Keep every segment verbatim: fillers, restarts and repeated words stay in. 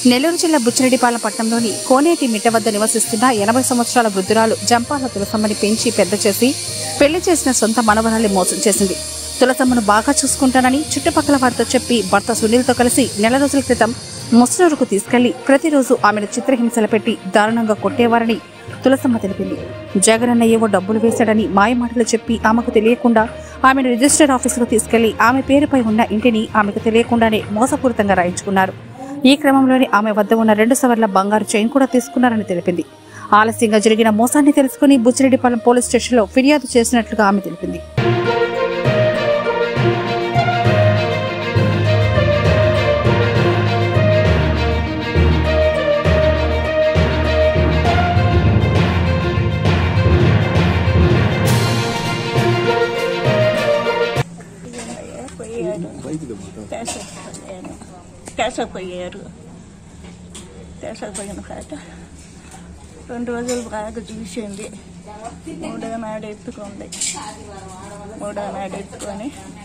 నెల్లూరు జిల్లా బుచ్చిరెడ్డిపాలెం పట్టణంలోని కోనేటి మిట్ట వద్ద నివసిస్తున్న ఎనభై సంవత్సరాల వృద్ధురాలు జంపాల తులసమ్మని పెంచి పెద్ద చేసి పెళ్లి చేసిన సొంత మనవరాల్ని మోసం చేసింది. తులసమ్మను బాగా చూసుకుంటానని చుట్టుపక్కల వారితో చెప్పి భర్త సునీల్తో కలిసి నెల రోజుల క్రితం ముస్నూరుకు తీసుకెళ్లి ప్రతిరోజు ఆమెను చిత్రహింసలు పెట్టి దారుణంగా కొట్టేవారని తులసమ్మ తెలిపింది. జగనన్న ఏవో డబ్బులు వేశాడని మాయమాటలు చెప్పి ఆమెకు తెలియకుండా ఆమెను రిజిస్టర్డ్ ఆఫీసుకు తీసుకెళ్లి ఆమె పేరుపై ఉన్న ఇంటిని ఆమెకు తెలియకుండానే మోసపూరితంగా రాయించుకున్నారు. ఈ క్రమంలోనే ఆమె వద్ద ఉన్న రెండు సవర్ల బంగారు చైన్ కూడా తీసుకున్నారని తెలిపింది. ఆలస్యంగా జరిగిన మోసాన్ని తెలుసుకుని బుచ్చిరెడ్డిపాలెం పోలీస్ స్టేషన్లో ఫిర్యాదు చేసినట్లుగా ఆమె తెలిపింది. కేసపోయారు కేసపోయిన పాట రెండు రోజులు బాగా చూసింది. మూడో నాడు ఎత్తుకుంది. మూడో నాడు ఎత్తుకొని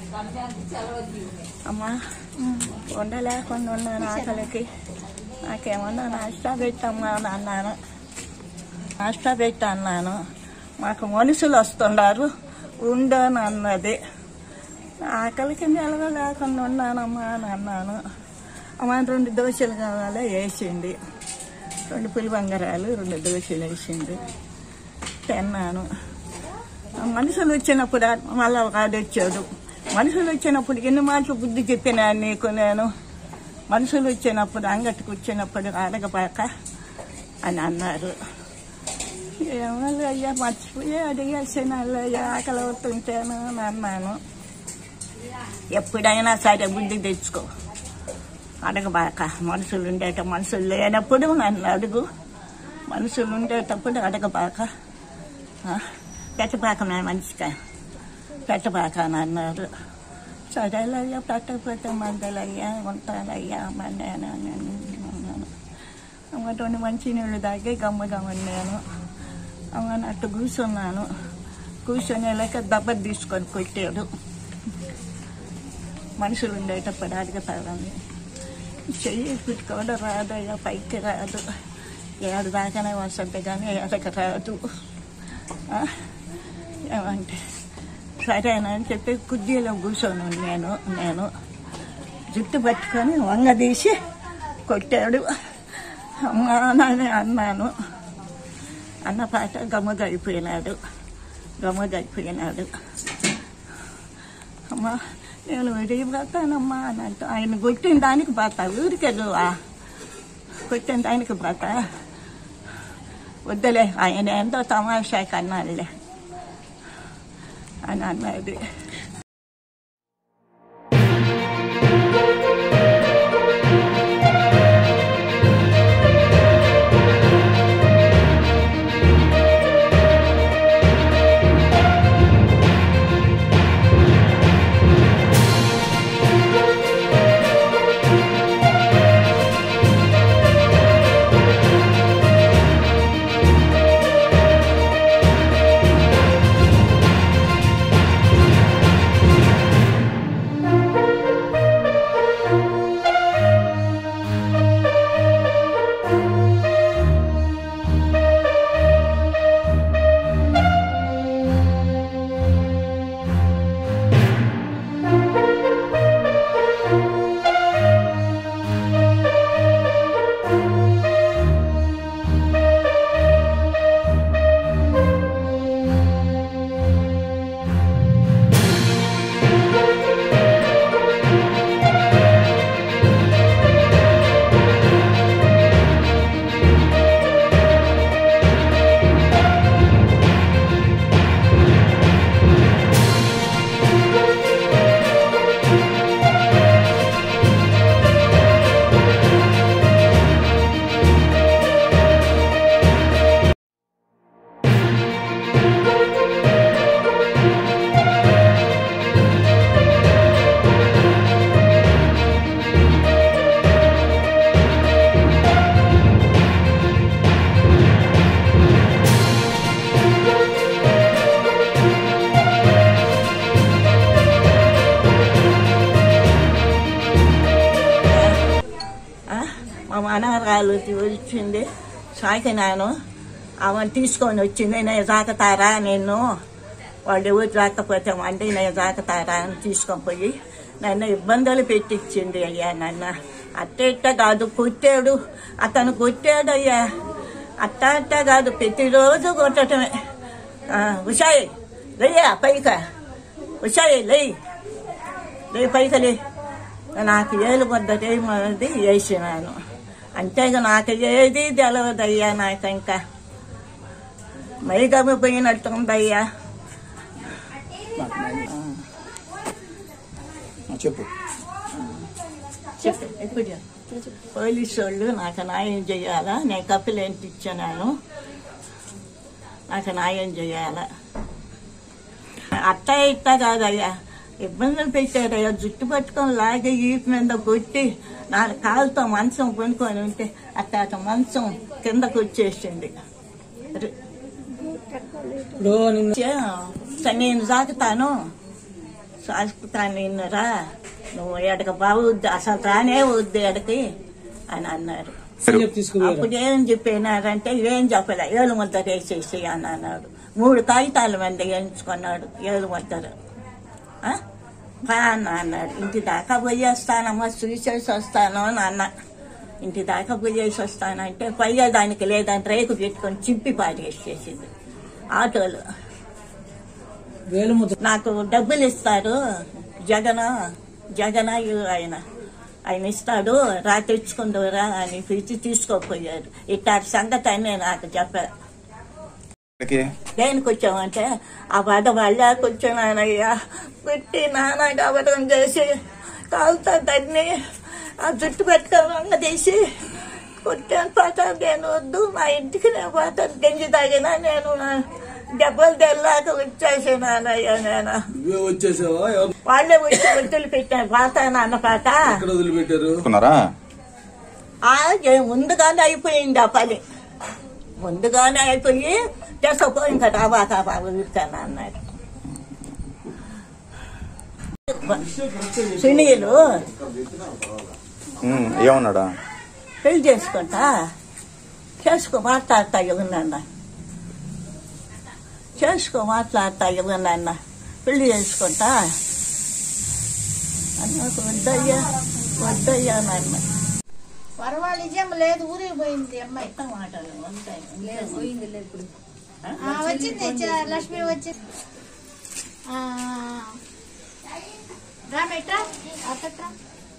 అమ్మా ఉండలేకుండా ఉన్నాను, ఆకలికి నాకేమన్నా నాష్టా పెట్టమ్మా అని అన్నాను. నాష్టా పెట్టి అన్నాను. మాకు మనుషులు వస్తున్నారు ఉండని అన్నది. ఆకలికి నిలవ లేకుండా ఉన్నానమ్మా అని అన్నాను. అమ్మ రెండు దోశలు కావాలా వేసింది. రెండు పులి బంగారాలు రెండు దోశలు వేసింది. తిన్నాను. మనుషులు వచ్చినప్పుడు మళ్ళీ వాడు వచ్చాడు. మనుషులు వచ్చినప్పుడు ఎన్ని మాటలు బుద్ధి చెప్పినా నీకు నేను. మనుషులు వచ్చినప్పుడు అంగటికి వచ్చినప్పుడు అడగబాక అని అన్నారు. ఏమో అయ్యా మర్చిపోయి అడిగేసాను అయ్యా ఆకలి అవుతుంటాను అని అన్నాను. ఎప్పుడైనా సరే బుద్ధి తెచ్చుకో, అడగబాక. మనుషులు ఉండేట మనుషులు లేనప్పుడు నన్ను అడుగు, మనుషులు ఉండేటప్పుడు అడగబాక. పెట్టబాక నా మనిషిగా పెట్టబాక అని అన్నారు. సరేలయ్యా పెట్టకపోతే మందలయ్యా ఉంటానయ్యా అమ్మని అన్నాను. అమ్మ రెండు మంచి నీళ్ళు తాగి గమ్మగా ఉన్నాను. అమ్మ అట్టు కూర్చున్నాను. కూర్చొని లేక దెబ్బ తీసుకొని కొట్టాడు. మనుషులు ఉండేటప్పుడు అడగతారని చెయ్యి పెట్టుకోవడం రాదయ్యా, పైకి రాదు. ఏడు దాకానే వస్తుంది కానీ ఏడకి రాదు. ఏమంటే సరేనా అని చెప్పి కుర్చీలో కూర్చొని నేను నేను జుట్టు పట్టుకొని వంగ తీసి కొట్టాడు. అమ్మా అని అన్నాను. అన్న పాట గమ్మగా అయిపోయినాడు. గమ్మగా అయిపోయినాడు. అమ్మా నేను విడిగి పోతానమ్మా అని అంటూ ఆయన కొట్టిన దానికి పోతా. ఊరికెళ్ళువా కొట్టిన దానికి పోతా. వద్దులే ఆయన ఎంతో తమాషా కన్నాడులే అని అన్నది. వాళ్ళు వచ్చింది సాకినాను. ఆమెను తీసుకొని వచ్చింది. నేను సాకుతారా నేను వాళ్ళు ఎవరు రాకపోతే అంటే నేను సాకుతారా అని తీసుకొని పోయి నన్ను ఇబ్బందులు పెట్టించింది అయ్యా. నన్ను అట్ట ఇట్ట కాదు కొట్టాడు, అతను కొట్టాడు అయ్యా. అట్ట అట్ట కాదు ప్రతిరోజు కొట్టడమే. ఉషాయి లేయా పైక, ఉషాయి లేయి లే పైక లే. నాకు ఏలు ముద్దటేమది వేసినాను. అంతేగా నాకు ఏది తెలవదయ్యా. నాకు ఇంకా మైగమ్మ పోయినట్టుందయ్యా. చెప్పు చెప్పు ఇప్పుడు పోలీసు వాళ్ళు నాకు న్యాయం చేయాలా. నేను కంప్లైంట్ ఇచ్చాను, నాకు న్యాయం చేయాలా. అట్ట ఇట్ట కాదయ్యా, ఇబ్బందులు పెట్టారయ్యా. జుట్టు పట్టుకొని లాగి ఈపు మీద కొట్టి నా కాలుతో మంచం కొనుక్కొని ఉంటే అట్ట అట్ట మంచం కిందకు వచ్చేసింది. నేను సాకుతాను సాకుతాను నిన్నరా, నువ్వు ఎడక బాగుద్ది అసలు రానే వద్దు ఎడకి అని అన్నారు. అప్పుడు ఏం చెప్పినారంటే ఏం చెప్పలే, ఏಳು ముద్ద వేసేసి అని అన్నాడు. మూడు కాగితాల మంది వేయించుకున్నాడు ఏಳು ముద్దరు. అన్న అన్నాడు. ఇంటి దాకా పోయేస్తానమ్మా చూసేసి వస్తాను అని అన్న. ఇంటి దాకా పోయేసి వస్తానంటే పోయేదానికి లేదని రేకు పెట్టుకొని చింపి పాటేసేసింది ఆటోలు. నాకు డబ్బులు ఇస్తాడు జగన్, జగన్ ఆయన ఆయన ఇస్తాడు రా తెచ్చుకుందురా అని పిలిచి తీసుకోపోయారు. ఇట్లాంటి సంగతి అని నాకు చెప్పారు. దేనికి వచ్చామంటే ఆ బాధ వాళ్ళ కూర్చున్నానయ్యా. పెట్టి నాన్న గబడం చేసి కాలుతో తన్ని ఆ జుట్టు పెట్టుకోవంగా తీసి కొట్టాను. పోతాను నేను వద్దు, మా ఇంటికి నేను పోతాను. గంజి తాగినా నేను దెబ్బలు తెల్లాక వచ్చేసినానయ్యా. నేను వాళ్ళే వచ్చి వదిలి పెట్టాను. పోతాను అన్న పాట ముందుగానే అయిపోయింది ఆ పని. ముందుగానే అయిపోయి తెసపో ఇంకా రాబాతా బాబు ఇస్తాను అన్నాడు. సునీలు ఏమన్నాడా పెళ్లి చేసుకుంటా చేసుకో మాట్లాడతా ఇవ్వనన్న, చేసుకో మాట్లాడతా ఇవ్వనన్న పెళ్లి చేసుకుంటా అన్నకు వద్దయ్యా వద్దయ్యా నాన్న. పర్వాలేదు లేదు, ఊరికి పోయింది అమ్మాయి. మాటలు లేదు పోయింది లేదు ఇప్పుడు వచ్చింది లక్ష్మి వచ్చింది. రామెట్రా అత్తట్రా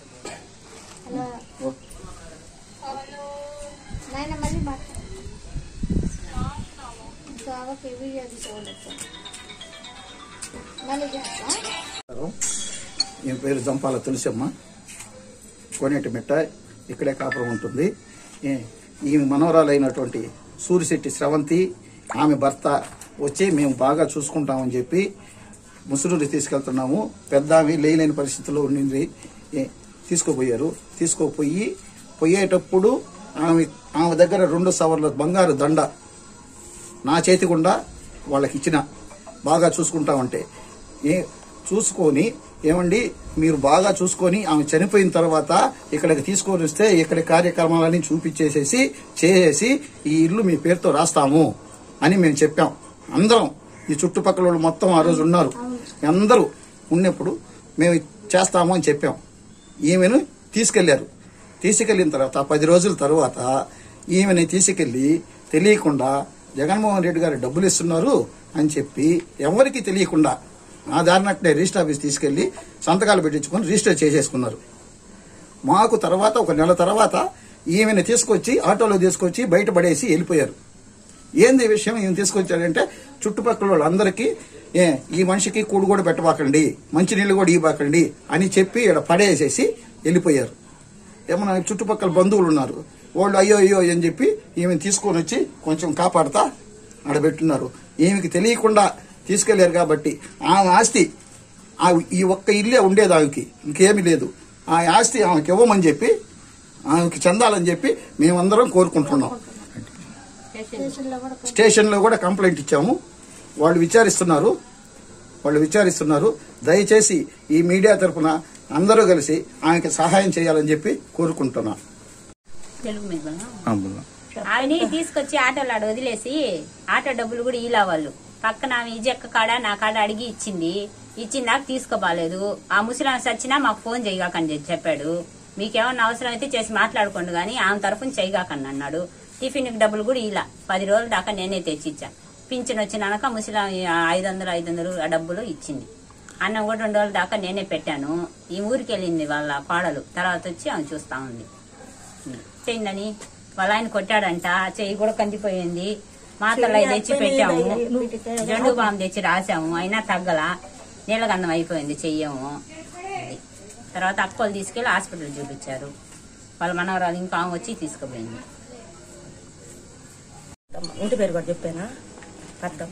హలో నాయన మళ్ళీ మాట్లాడు. వీడియో తీసుకోవచ్చు మళ్ళీ చేస్తా. ఈమె పేరు జంపాల తులసమ్మ, కోనేటి మిట్ట, ఇక్కడే కాపురం ఉంటుంది. ఈమె మనవరాలైనటువంటి సూరిశెట్టి స్రవంతి ఆమె భర్త వచ్చి మేము బాగా చూసుకుంటామని చెప్పి ముసురూరి తీసుకెళ్తున్నాము. పెద్ద ఆమె లేలేని పరిస్థితుల్లో ఉండింది, తీసుకుపోయారు. తీసుకుపోయి పోయేటప్పుడు ఆమె ఆమె దగ్గర రెండు సవర్ల బంగారు దండ నా చేతి గుండా వాళ్ళకి ఇచ్చిన, బాగా చూసుకుంటామంటే ఏ చూసుకొని ఏమండి మీరు బాగా చూసుకొని ఆమె చనిపోయిన తర్వాత ఇక్కడికి తీసుకొని వస్తే ఇక్కడ కార్యక్రమాలన్నీ చూపించేసేసి చేసేసి ఈ ఇల్లు మీ పేరుతో రాస్తాము అని మేము చెప్పాం. అందరం ఈ చుట్టుపక్కల వాళ్ళు మొత్తం ఆ రోజు ఉన్నారు, అందరూ ఉన్నప్పుడు మేము చేస్తాము అని చెప్పాం. ఈమెను తీసుకెళ్లారు. తీసుకెళ్లిన తర్వాత పది రోజుల తర్వాత ఈమెని తీసుకెళ్లి తెలియకుండా జగన్మోహన్ రెడ్డి గారు డబ్బులు ఇస్తున్నారు అని చెప్పి ఎవరికి తెలియకుండా ఆ దారినట్లే రిజిస్టర్ ఆఫీస్ తీసుకెళ్లి సంతకాలు పెట్టించుకొని రిజిస్టర్ చేసేసుకున్నారు. మాకు తర్వాత ఒక నెల తర్వాత ఈమెను తీసుకొచ్చి ఆటోలో తీసుకొచ్చి బయటపడేసి వెళ్ళిపోయారు. ఏంది విషయం ఈమె తీసుకొచ్చాడంటే చుట్టుపక్కల వాళ్ళందరికీ ఏ ఈ మనిషికి కూడు కూడా పెట్టబాకండి, మంచినీళ్ళు కూడా ఇవ్వకండి అని చెప్పి ఇక్కడ పడేసేసి వెళ్ళిపోయారు. ఏమన్నా చుట్టుపక్కల బంధువులు ఉన్నారు, వాళ్ళు అయ్యో అయ్యో అని చెప్పి ఈమెను తీసుకొని వచ్చి కొంచెం కాపాడుతా ఆడబెట్టున్నారు. ఈమెకి తెలియకుండా తీసుకెళ్లారు కాబట్టి ఆమె ఆస్తి ఈ ఒక్క ఇల్లే ఉండేది, ఆమెకి ఇంకేమీ లేదు. ఆ ఆస్తి ఆమెకి ఇవ్వమని చెప్పి ఆమెకి చెందాలని చెప్పి మేమందరం కోరుకుంటున్నాం. స్టేషన్లో కూడా కంప్లైంట్ ఇచ్చాము, వాళ్ళు విచారిస్తున్నారు వాళ్ళు విచారిస్తున్నారు దయచేసి ఈ మీడియా తరఫున అందరూ కలిసి ఆమెకి సహాయం చేయాలని చెప్పి కోరుకుంటున్నాం. తెలుగు మీద అబ్బా. ఆమెని తీసుకొచ్చి ఆటోలో ఆడ వదిలేసి ఆటో డబ్బులు కూడా ఇలా వాళ్ళు పక్కన ఆమె ఇజక్క కాడ నా కాడ అడిగి ఇచ్చింది. ఇచ్చింది నాకు తీసుకోబాలేదు. ఆ ముసలామె సచ్చినా మాకు ఫోన్ చేయగాకని చెప్పాడు. మీకేమన్నా అవసరం అయితే చేసి మాట్లాడుకోండి గానీ ఆమె తరఫున చేయగాకని అన్నాడు. టిఫిన్ డబ్బులు కూడా ఇలా పది రోజుల దాకా నేనే తెచ్చిచ్చా. పింఛన్ వచ్చినాక ముసలామె ఐదు వందలు ఐదు వందలు ఆ డబ్బులు ఇచ్చింది. అన్నం కూడా రెండు రోజుల దాకా నేనే పెట్టాను. ఈ ఊరికి వెళ్ళింది వాళ్ళ కోడలు. తర్వాత వచ్చి ఆమె చూస్తా ఉంది. చెయ్యిందని వాళ్ళ ఆయన కొట్టాడంట. చెయ్యి కూడా కందిపోయింది. మాతలు అవి తెచ్చి పెట్టాము. జండు బాంబు తెచ్చి రాసాము. అయినా తగ్గల. నీళ్ళగన్నం అయిపోయింది. చెయ్యము. తర్వాత అక్కలు తీసుకెళ్లి హాస్పిటల్ చూపించారు. వాళ్ళ మనవరాలు ఇంకా ఆమె వచ్చి తీసుకుపోయింది. ఇంటి పేరు కూడా చెప్పానా అర్థం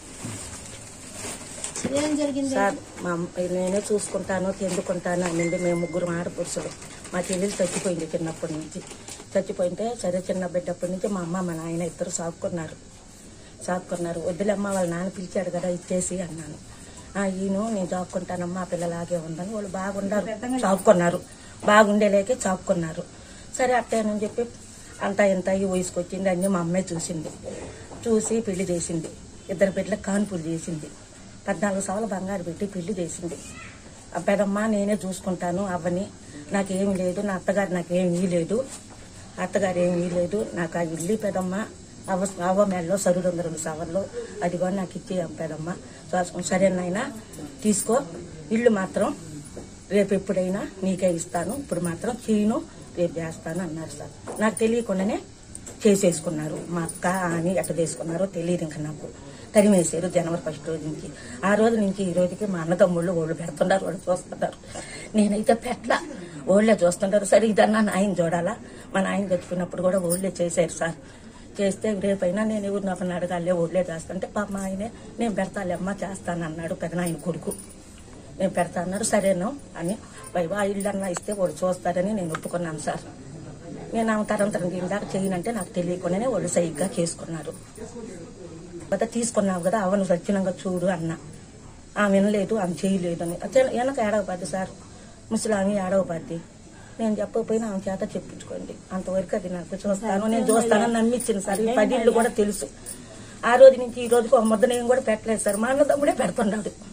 ఏం జరిగింది సార్? మా నేనే చూసుకుంటాను ఎందుకుంటాను అనింది. మేము ముగ్గురు ఆడపురుషులు. మా చెల్లెలు చచ్చిపోయింది చిన్నప్పటి నుంచి. చచ్చిపోయింటే సరే చిన్న బిడ్డప్పటి నుంచి మా అమ్మ మా నాయన ఇద్దరు సాపుకున్నారు సాపుకున్నారు వద్దులమ్మ వాళ్ళ నాన్న పిలిచాడు కదా ఇచ్చేసి అన్నాను. ఈయన నేను చాపుకుంటానమ్మా పిల్లలాగే ఉందని వాళ్ళు బాగుండారు. చాపుకున్నారు. బాగుండేలేకే చాపుకున్నారు. సరే అట్టేనని చెప్పి అంతా ఇంత ఈ వయసుకొచ్చింది అన్నీ మా అమ్మే చూసింది. చూసి పెళ్లి చేసింది. ఇద్దరు బిడ్డలకు కాన్పులు చేసింది. పద్నాలుగు సవాలు బంగారు పెట్టి పెళ్లి చేసింది. పెదమ్మా నేనే చూసుకుంటాను అవ్వని, నాకేమీ లేదు, నా అత్తగారు నాకేమీ లేదు, అత్తగారు ఏమీ లేదు, నాకు ఆ ఇల్లు పెదమ్మ అవ్వ అవ్వ మెల్లో సరుడు ఉంది రెండు సవర్లో అది కూడా నాకు ఇచ్చి పెదమ్మ సరేనైనా తీసుకో, ఇల్లు మాత్రం రేపు ఎప్పుడైనా నీకే ఇస్తాను, ఇప్పుడు మాత్రం చేయను, రేపు చేస్తాను అన్నారు సార్. నాకు తెలియకుండానే చేసేసుకున్నారు. మా అక్క అని ఎట్ట చేసుకున్నారో తెలియదు. ఇంకా నాకు తరిమేసారు జనవరి ఫస్ట్ రోజు నుంచి. ఆ రోజు నుంచి ఈ రోజుకి మా అన్నదమ్ముళ్ళు ఓళ్ళు పెడుతున్నారు, వాళ్ళు చూస్తున్నారు. నేనైతే పెట్ల ఓళ్లే చూస్తుంటారు. సరే ఇదన్నా నాయన చూడాలా, మా నాయన చచ్చిపోయినప్పుడు కూడా ఓళ్లే చేశారు సార్. చేస్తే రేపైనా నేను ఎవరు నాకు అడగాలే ఓళ్లే చేస్తుంటే పాప మా ఆయనే నేను పెడతాలే అమ్మ చేస్తాను అన్నాడు. పెదనాయన కొడుకు నేను పెడతా అన్నాడు. సరేను అని ఆ ఇల్లు అన్నా ఇస్తే వాళ్ళు చూస్తారని నేను ఒప్పుకున్నాను సార్. నేను ఆమె తరంతరం దీనిదాకా చేయనంటే నాకు తెలియకుండానే వాళ్ళు సరిగ్గా చేసుకున్నారు. తర్వాత తీసుకున్నావు కదా అవను సచ్చినంగా చూడు అన్న. ఆమె వినలేదు, ఆమె చేయలేదు అని వెనక ఏడవపద్ది సార్. ముసలామి ఏడవపద్ది. నేను చెప్పకపోయినా ఆమె చేత చెప్పించుకోండి అంతవరకు అది నాకు చూస్తాను నేను చూస్తానని నమ్మించింది సార్. ఈ పది ఇళ్ళు కూడా తెలుసు. ఆ రోజు నుంచి ఈ రోజుకు ఒక ముద్ద నేను కూడా పెట్టలేదు సార్. మా అన్న తమ్ముడే పెడుతున్నాడు.